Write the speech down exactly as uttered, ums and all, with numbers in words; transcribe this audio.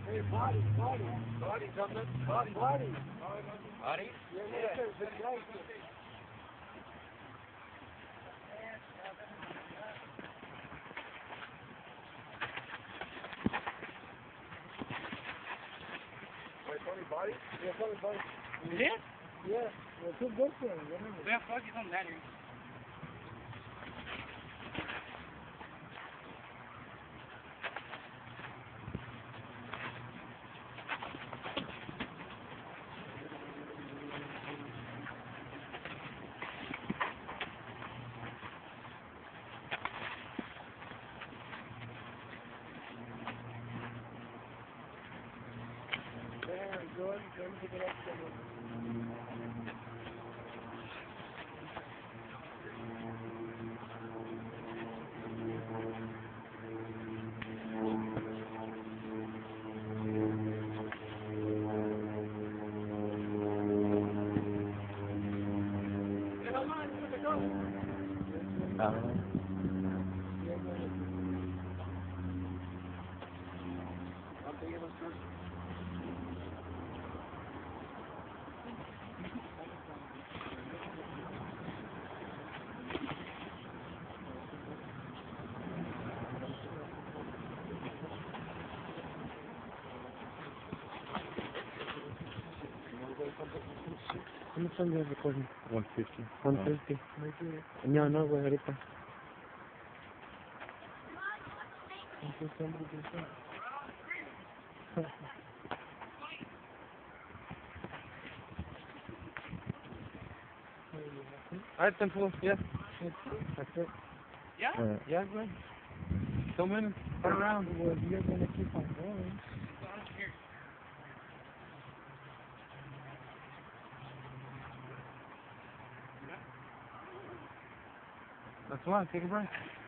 Hey, body, body. Body something? Body. Body. Body? Yeah, Yeah. yeah. It's nice. Wait, Tony Body? Yeah, Tony Body. Is it? Yeah. Well, it's a good thing. Whatever. Yeah, fuck, it's on that here. Very good. Let me get up there. How much time do you have recording? one fifty. one fifty. No, no, güey, ahorita. Alright, ten four, yeah. That's it. Yeah? Alright. Yeah, güey. Two minutes. Turn around. Well, you're gonna keep on going. Here. That's why, take a break.